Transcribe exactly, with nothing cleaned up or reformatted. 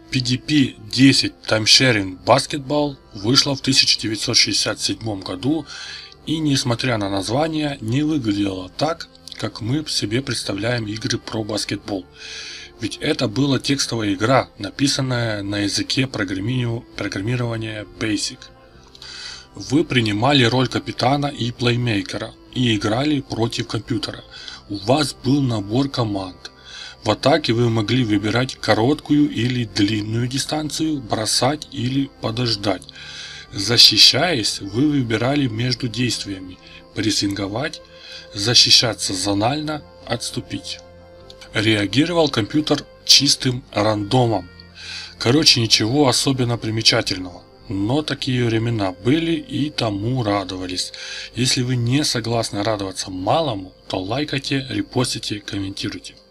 пи ди пи десять Timesharing Basketball вышла в тысяча девятьсот шестьдесят седьмом году и, несмотря на название, не выглядела так, как мы себе представляем игры про баскетбол. Ведь это была текстовая игра, написанная на языке программирования Basic. Вы принимали роль капитана и плеймейкера и играли против компьютера. У вас был набор команд. В атаке вы могли выбирать короткую или длинную дистанцию, бросать или подождать. Защищаясь, вы выбирали между действиями: прессинговать, защищаться зонально, отступить. Реагировал компьютер чистым рандомом. Короче, ничего особенно примечательного. Но такие времена были, и тому радовались. Если вы не согласны радоваться малому, то лайкайте, репостите, комментируйте.